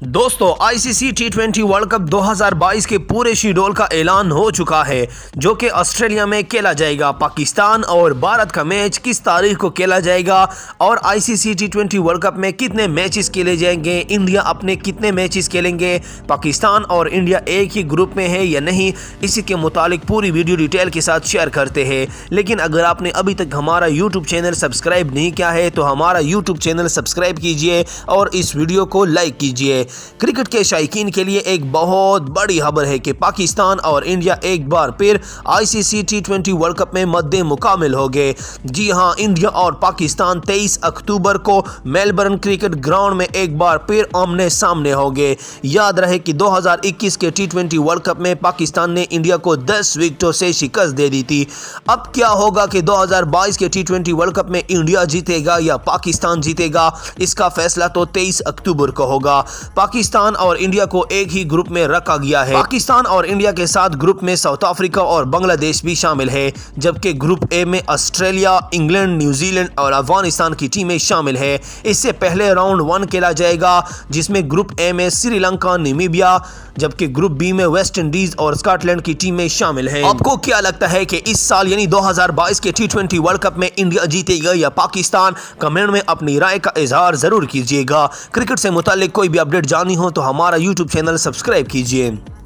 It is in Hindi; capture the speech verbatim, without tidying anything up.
दोस्तों ICC T twenty world cup दो हज़ार बाईस के पूरे शेड्यूल का ऐलान हो चुका है, जो कि ऑस्ट्रेलिया में खेला जाएगा। पाकिस्तान और भारत का मैच किस तारीख को खेला जाएगा और ICC T twenty world cup में कितने मैचेस खेले जाएंगे, इंडिया अपने कितने मैचेस खेलेंगे, पाकिस्तान और इंडिया एक ही ग्रुप में है या नहीं, इसी के मुतालिक पूरी वीडियो डिटेल के साथ शेयर करते हैं। लेकिन अगर आपने अभी तक हमारा यूट्यूब चैनल सब्सक्राइब नहीं किया है तो हमारा यूट्यूब चैनल सब्सक्राइब कीजिए और इस वीडियो को लाइक कीजिए। क्रिकेट के शायकीन के लिए एक बहुत बड़ी खबर है कि पाकिस्तान और इंडिया एक बार फिर ICC T twenty world cup में मद्दे मुकामिल हो गए। जी हां, इंडिया और पाकिस्तान तेईस अक्टूबर को मेलबर्न क्रिकेट ग्राउंड में एक बार फिर आमने सामने हो गए। याद रहे कि दो हज़ार इक्कीस के टी ट्वेंटी वर्ल्ड कप में पाकिस्तान ने इंडिया को दस विकेटों से शिकस्त दे दी थी। अब क्या होगा कि दो हज़ार बाईस के टी ट्वेंटी वर्ल्ड कप में इंडिया जीतेगा या पाकिस्तान जीतेगा, इसका फैसला तो तेईस अक्टूबर को होगा। पाकिस्तान और इंडिया को एक ही ग्रुप में रखा गया है। पाकिस्तान और इंडिया के साथ ग्रुप में साउथ अफ्रीका और बांग्लादेश भी शामिल है, जबकि ग्रुप ए में ऑस्ट्रेलिया, इंग्लैंड, न्यूजीलैंड और अफगानिस्तान की टीमें शामिल है। इससे पहले राउंड वन खेला जाएगा, जिसमें ग्रुप ए में श्रीलंका, नामीबिया, जबकि ग्रुप बी में वेस्ट इंडीज और स्कॉटलैंड की टीमें शामिल हैं। आपको क्या लगता है कि इस साल यानी दो हज़ार बाईस के टी ट्वेंटी वर्ल्ड कप में इंडिया जीतेगा या पाकिस्तान? कमेंट में अपनी राय का इजहार जरूर कीजिएगा। क्रिकेट से मुतालिक कोई भी अपडेट जानी हो तो हमारा यूट्यूब चैनल सब्सक्राइब कीजिए।